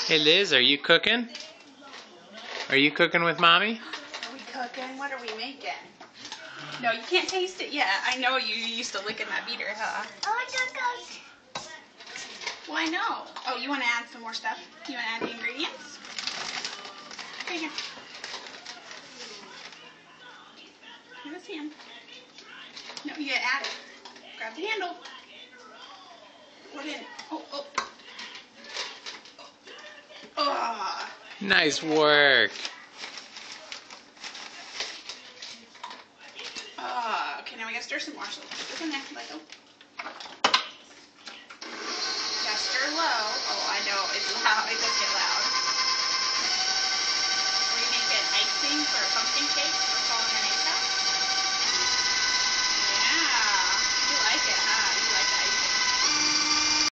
Hey Liz, are you cooking? Are you cooking with Mommy? Are we cooking? What are we making? No, you can't taste it yet. I know you used to licking that beater, huh? Well, I know. Oh, you want to add some more stuff? You want to add the ingredients? Okay, here. Give this hand. No, you gotta add it. Grab the handle. Put it in. Oh. Oh. Nice work. Okay, now we gotta stir some more. So put this in there. Let go.